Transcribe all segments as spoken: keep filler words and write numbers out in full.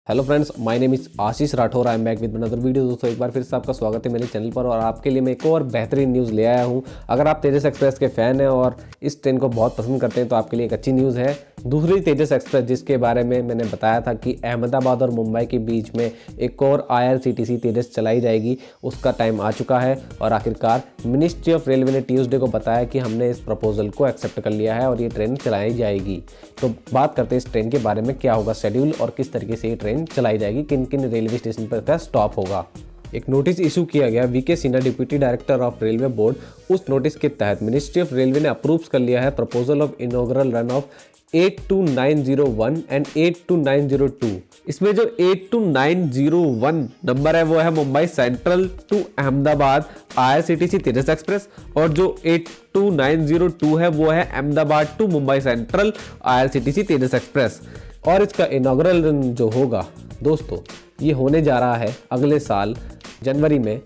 Hello friends, my name is Ashish Rathore. I am back with another video. दोस्तों एक बार फिर से आपका स्वागत है मेरे चैनल पर और आपके लिए मैं एक और बेहतरीन न्यूज़ ले आया हूं। अगर आप तेजस एक्सप्रेस के फ़ैन हैं और इस ट्रेन को बहुत पसंद करते हैं तो आपके लिए एक अच्छी न्यूज़ है। दूसरी तेजस एक्सप्रेस जिसके बारे में मैंने बताया था कि अहमदाबाद और मुंबई के बीच में एक और आई आर सी टी सी तेजस चलाई जाएगी, उसका टाइम आ चुका है और आखिरकार मिनिस्ट्री ऑफ रेलवे ने ट्यूसडे को बताया कि हमने इस प्रपोजल को एक्सेप्ट कर लिया है और ये ट्रेन चलाई जाएगी। तो बात करते हैं इस ट्रेन के बारे में, क्या होगा शेड्यूल और किस तरीके से ये ट्रेन चलाई जाएगी, किन किन रेलवे स्टेशन पर इसका स्टॉप होगा। एक नोटिस इशू किया गया V K Sinha, deputy director of railway board. उस नोटिस के तहत मिनिस्ट्री ऑफ रेलवे ने अप्रूव कर लिया है proposal of inaugural run of eight two nine zero one and eight two nine zero two. इसमें जो eight two nine zero one number है वो है Mumbai central to Ahmedabad I R C T C Tejas express और जो eight two nine zero two है वो है Ahmedabad to Mumbai central I R C T C Tejas express. और इसका इनॉग्रल रन जो होगा दोस्तों, ये होने जा रहा है अगले साल जनवरी में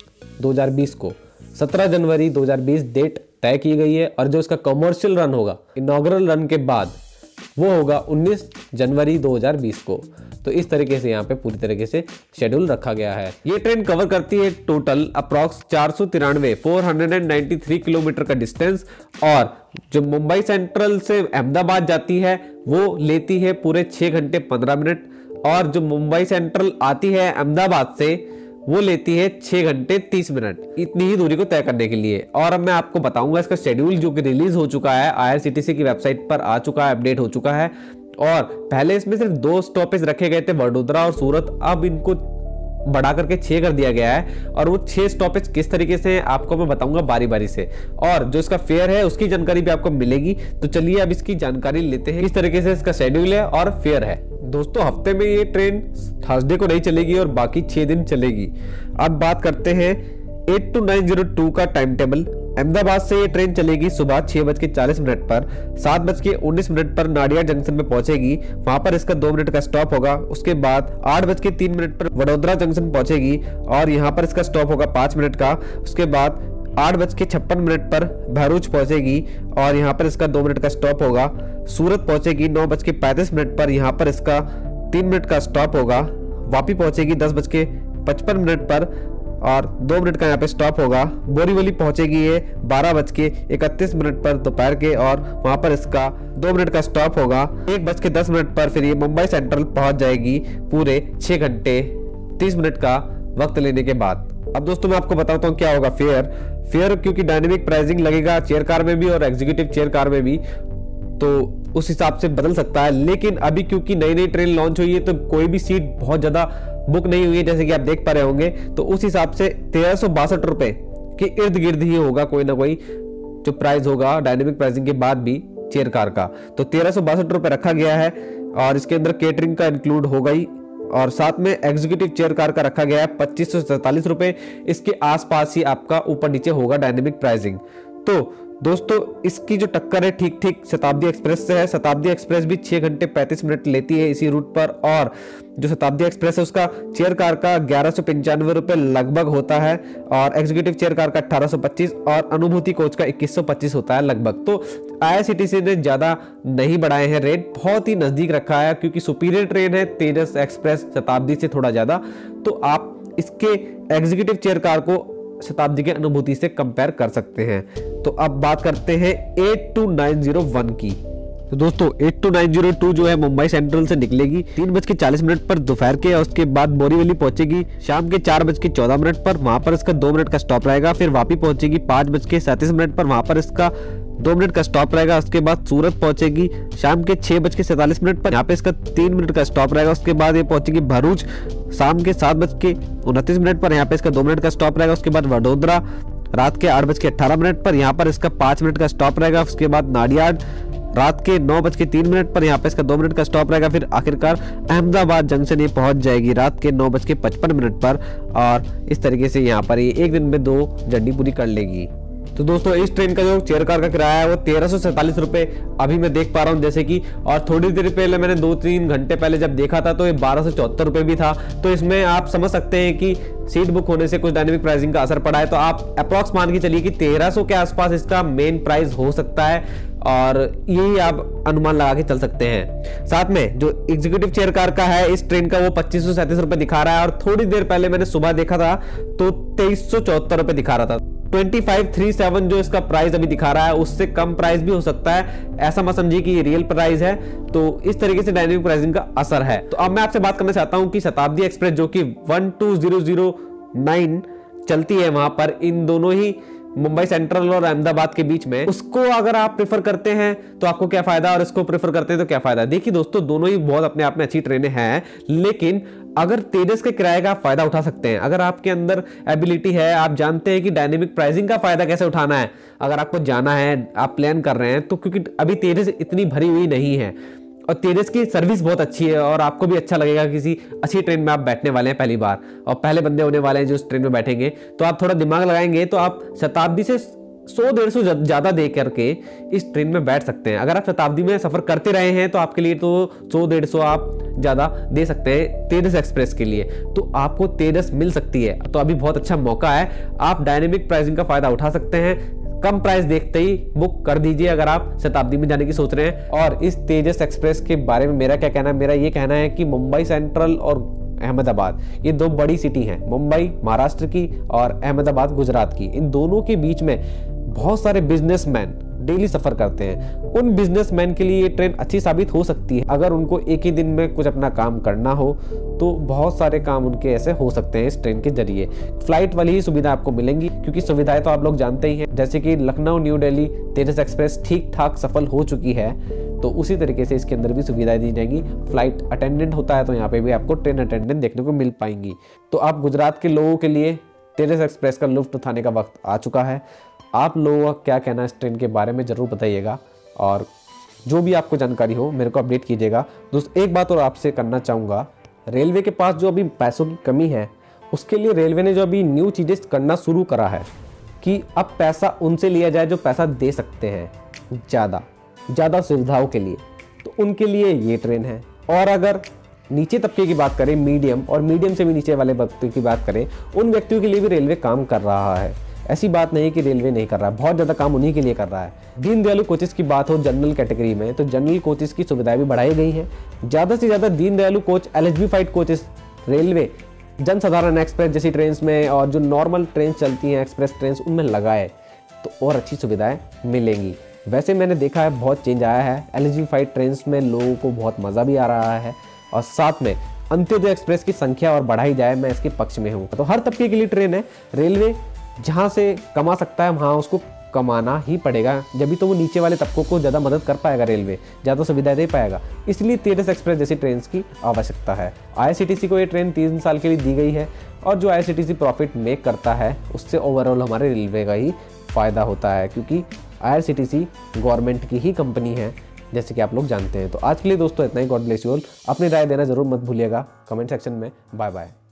दो हज़ार बीस को। सत्रह जनवरी दो हज़ार बीस डेट तय की गई है और जो इसका कमर्शियल रन होगा इनॉग्रल रन के बाद वो होगा उन्नीस जनवरी दो हज़ार बीस को। तो इस तरीके से यहाँ पे पूरी तरीके से शेड्यूल रखा गया है। ये ट्रेन कवर करती है टोटल अप्रॉक्स चार सौ तिरानवे four hundred ninety three kilometre का डिस्टेंस और जो मुंबई सेंट्रल से अहमदाबाद जाती है वो लेती है पूरे छः घंटे पंद्रह मिनट और जो मुंबई सेंट्रल आती है अहमदाबाद से वो लेती है छः घंटे तीस मिनट, इतनी ही दूरी को तय करने के लिए। और अब मैं आपको बताऊंगा इसका शेड्यूल जो कि रिलीज हो चुका है, आई आर सी टी सी की वेबसाइट पर आ चुका है, अपडेट हो चुका है। और पहले इसमें सिर्फ दो स्टॉपेज रखे गए थे, वडोदरा और सूरत, अब इनको बढ़ा करके छः कर दिया गया है और वो छः स्टॉपेज किस तरीके से आपको मैं बताऊंगा बारी बारी से। और जो इसका फेयर है उसकी जानकारी भी आपको मिलेगी। तो चलिए अब इसकी जानकारी लेते हैं, किस तरीके से इसका शेड्यूल है और फेयर है। दोस्तों हफ्ते में ये ट्रेन थर्सडे को नहीं चलेगी और बाकी छः दिन चलेगी। अब बात करते हैं eight two nine zero two का टाइम टेबल। अहमदाबाद से ये ट्रेन चलेगी सुबह छह बज के चालीस मिनट पर, सात बज के उन्नीस मिनट पर नाडिया जंक्शन में पहुंचेगी, वहां पर इसका दो मिनट का स्टॉप होगा। उसके बाद आठ बज के तीन मिनट पर वडोदरा जंक्शन पहुंचेगी और यहाँ पर इसका स्टॉप होगा पाँच मिनट का। उसके बाद आठ बज के छप्पन मिनट पर भरूच पहुंचेगी और यहाँ पर इसका दो मिनट का स्टॉप होगा। सूरत पहुंचेगी नौ बज के पैंतीस मिनट पर, यहाँ पर इसका तीन मिनट का स्टॉप होगा। वापी पहुंचेगी दस बज के पचपन मिनट पर और दो मिनट का यहाँ पे स्टॉप होगा। बोरीवली पहुंचेगी ये बारह बज के इकतीस मिनट पर दोपहर के और वहां पर इसका दो मिनट का स्टॉप होगा। एक बज के दस मिनट पर फिर ये मुंबई सेंट्रल पहुंच जाएगी पूरे छः घंटे तीस मिनट का वक्त लेने के बाद। अब दोस्तों मैं आपको बताता हूँ क्या होगा फेयर। फेयर क्योंकि डायनेमिक प्राइसिंग लगेगा चेयर कार में भी और एग्जीक्यूटिव चेयर कार में भी, तो उस हिसाब से बदल सकता है। लेकिन अभी क्योंकि नई नई ट्रेन लॉन्च हुई है तो कोई भी सीट बहुत ज्यादा बुक नहीं हुई है, जैसे कि आप देख पा रहे होंगे। तो उस हिसाब से तेरह सौ बासठ रुपए के इर्द गिर्द ही होगा कोई ना कोई जो प्राइस होगा डायनेमिक प्राइसिंग के बाद भी चेयर कार का। तो तेरह सौ बासठ रुपए रखा गया है और इसके अंदर केटरिंग का इंक्लूड होगा ही और साथ में एग्जीक्यूटिव चेयर कार का रखा गया है पच्चीस सौ सैंतालीस रुपए। इसके आसपास ही आपका ऊपर नीचे होगा डायनेमिक प्राइसिंग। तो दोस्तों इसकी जो टक्कर है ठीक ठीक शताब्दी एक्सप्रेस से है। शताब्दी एक्सप्रेस भी छः घंटे पैंतीस मिनट लेती है इसी रूट पर और जो शताब्दी एक्सप्रेस है उसका चेयर कार का ग्यारह सौ पंचानवे रुपये लगभग होता है और एग्जीक्यूटिव चेयर कार का अठारह सौ पच्चीस और अनुभूति कोच का इक्कीस सौ पच्चीस होता है लगभग। तो आई आर सी टी सी ने ज़्यादा नहीं बढ़ाए हैं रेट, बहुत ही नज़दीक रखा है क्योंकि सुपीरियर ट्रेन है तेजस एक्सप्रेस शताब्दी से थोड़ा ज़्यादा। तो आप इसके एग्जीक्यूटिव चेयर कार को शताब्दी के अनुभूति से कंपेयर कर सकते हैं। तो अब बात करते हैं eight two nine zero one की। तो दोस्तों eight two nine zero two जो है मुंबई सेंट्रल से निकलेगी तीन बज के चालीस मिनट पर दोपहर के और उसके बाद बोरीवली पहुंचेगी शाम के चार बज के चौदह मिनट पर, वहां पर इसका दो मिनट का स्टॉप रहेगा। फिर वापी पहुंचेगी पाँच बज के सैंतीस मिनट पर, वहां पर इसका दो मिनट का स्टॉप रहेगा। उसके बाद सूरत पहुंचेगी शाम के छह बज के सैंतालीस मिनट पर, यहाँ पे इसका तीन मिनट का स्टॉप रहेगा। उसके बाद ये पहुंचेगी भरूच शाम के सात बज के उनतीस मिनट पर, यहाँ पे इसका दो मिनट का स्टॉप रहेगा। उसके बाद वडोदरा रात के आठ बज के अट्ठारह मिनट पर, यहाँ पर इसका पाँच मिनट का स्टॉप रहेगा। उसके बाद नाडियाड रात के नौ बज के तीन मिनट पर, यहाँ पे इसका दो मिनट का स्टॉप रहेगा। फिर आखिरकार अहमदाबाद जंक्शन ये पहुंच जाएगी रात के नौ बज के पचपन मिनट पर और इस तरीके से यहाँ पर ये एक दिन में दो जर्नी पूरी कर लेगी। तो दोस्तों इस ट्रेन का जो चेयर कार का किराया है वो तेरह सौ सैंतालीस रुपए अभी मैं देख पा रहा हूँ जैसे कि, और थोड़ी देर पहले मैंने दो तीन घंटे पहले जब देखा था तो ये बारह सौ चौहत्तर रुपए भी था। तो इसमें आप समझ सकते हैं कि सीट बुक होने से कुछ डायनेमिक प्राइसिंग का असर पड़ा है। तो आप अप्रॉक्स मान के चलिए कि तेरह सौ के आसपास इसका मेन प्राइस हो सकता है। और यही आप अनुमान लगा के चल सकते हैं। साथ में जो एग्जीक्यूटिव चेयर कार का है इस ट्रेन का वो पच्चीस सौ सैंतीस रुपए दिखा रहा है और थोड़ी देर पहले मैंने सुबह देखा था तो तेईस सौ चौहत्तर रुपए दिखा रहा था। पच्चीस सौ सैंतीस जो इसका प्राइस अभी दिखा रहा है उससे कम प्राइस भी हो सकता है, ऐसा मत समझिए कि ये रियल प्राइस है। तो इस तरीके से डायनेमिक प्राइसिंग का असर है। तो अब मैं आपसे बात करना चाहता हूं कि शताब्दी एक्सप्रेस जो कि one two zero zero nine चलती है वहां पर, इन दोनों ही मुंबई सेंट्रल और अहमदाबाद के बीच में, उसको अगर आप प्रेफर करते हैं तो आपको क्या फायदा और इसको प्रेफर करते हैं तो क्या फायदा। देखिए दोस्तों, दोनों ही बहुत अपने आप में अच्छी ट्रेनें हैं, लेकिन अगर तेजस के किराए का आप फायदा उठा सकते हैं, अगर आपके अंदर एबिलिटी है, आप जानते हैं कि डायनेमिक प्राइसिंग का फायदा कैसे उठाना है, अगर आपको जाना है, आप प्लान कर रहे हैं, तो क्योंकि अभी तेजस इतनी भरी हुई नहीं है और तेजस की सर्विस बहुत अच्छी है और आपको भी अच्छा लगेगा किसी अच्छी ट्रेन में आप बैठने वाले हैं पहली बार और पहले बंदे होने वाले हैं जो उस ट्रेन में बैठेंगे, तो आप थोड़ा दिमाग लगाएंगे तो आप शताब्दी से सौ डेढ़ सौ ज्यादा दे करके इस ट्रेन में बैठ सकते हैं। अगर आप शताब्दी में सफर करते रहे हैं तो आपके लिए तो सौ डेढ़ सौ आप ज्यादा दे सकते हैं तेजस एक्सप्रेस के लिए, तो आपको तेजस मिल सकती है। तो अभी बहुत अच्छा मौका है, आप डायनेमिक प्राइसिंग का फायदा उठा सकते हैं। कम प्राइस देखते ही बुक कर दीजिए अगर आप शताब्दी में जाने की सोच रहे हैं। और इस तेजस एक्सप्रेस के बारे में मेरा क्या कहना है, मेरा ये कहना है कि मुंबई सेंट्रल और अहमदाबाद ये दो बड़ी सिटी हैं, मुंबई महाराष्ट्र की और अहमदाबाद गुजरात की, इन दोनों के बीच में बहुत सारे बिजनेसमैन डेली सफर करते हैं। उन बिजनेसमैन के लिए ये ट्रेन अच्छी साबित हो सकती है। अगर उनको एक ही दिन में कुछ अपना काम करना हो तो बहुत सारे काम उनके ऐसे हो सकते हैं इस ट्रेन के जरिए। फ्लाइट वाली ही सुविधा आपको मिलेंगी, क्योंकि सुविधाएं तो आप लोग जानते ही हैं, जैसे कि लखनऊ न्यू दिल्ली तेजस एक्सप्रेस ठीक ठाक सफल हो चुकी है, तो उसी तरीके से इसके अंदर भी सुविधाएं दी जाएंगी। फ्लाइट अटेंडेंट होता है तो यहाँ पे भी आपको ट्रेन अटेंडेंट देखने को मिल पाएंगी। तो आप गुजरात के लोगों के लिए तेजस एक्सप्रेस का लुत्फ उठाने का वक्त आ चुका है। आप लोगों का क्या कहना है इस ट्रेन के बारे में ज़रूर बताइएगा और जो भी आपको जानकारी हो मेरे को अपडेट कीजिएगा। दोस्तों एक बात और आपसे करना चाहूँगा, रेलवे के पास जो अभी पैसों की कमी है उसके लिए रेलवे ने जो अभी न्यू चीज़ें करना शुरू करा है कि अब पैसा उनसे लिया जाए जो पैसा दे सकते हैं ज़्यादा ज़्यादा सुविधाओं के लिए, तो उनके लिए ये ट्रेन है। और अगर नीचे तबके की बात करें, मीडियम और मीडियम से भी नीचे वाले व्यक्तियों की बात करें, उन व्यक्तियों के लिए भी रेलवे काम कर रहा है। ऐसी बात नहीं कि रेलवे नहीं कर रहा है, बहुत ज़्यादा काम उन्हीं के लिए कर रहा है। दीनदयालु कोचेस की बात हो जनरल कैटेगरी में, तो जनरल कोचेस की सुविधाएं भी बढ़ाई गई हैं। ज़्यादा से ज़्यादा दीनदयालु कोच एलिजिफाइड कोचेस रेलवे जनसाधारण एक्सप्रेस जैसी ट्रेन में और जो नॉर्मल ट्रेन चलती हैं एक्सप्रेस ट्रेन उनमें लगाए तो और अच्छी सुविधाएं मिलेंगी। वैसे मैंने देखा है बहुत चेंज आया है, एलिजिफाइड ट्रेन में लोगों को बहुत मज़ा भी आ रहा है और साथ में अंत्योदय एक्सप्रेस की संख्या और बढ़ाई जाए, मैं इसके पक्ष में हूँ। तो हर तबके के लिए ट्रेन है, रेलवे जहाँ से कमा सकता है वहाँ उसको कमाना ही पड़ेगा, जब भी तो वो नीचे वाले तबकों को ज़्यादा मदद कर पाएगा, रेलवे ज़्यादा सुविधाएं दे पाएगा। इसलिए तेजस एक्सप्रेस जैसी ट्रेन की आवश्यकता है। आईआरसीटीसी को ये ट्रेन तीन साल के लिए दी गई है और जो आईआरसीटीसी प्रॉफिट मेक करता है उससे ओवरऑल हमारे रेलवे का ही फ़ायदा होता है, क्योंकि आईआरसीटीसी गवर्नमेंट की ही कंपनी है जैसे कि आप लोग जानते हैं। तो आज के लिए दोस्तों इतना ही। God bless you all. अपनी राय देना जरूर मत भूलिएगा कमेंट सेक्शन में। Bye bye.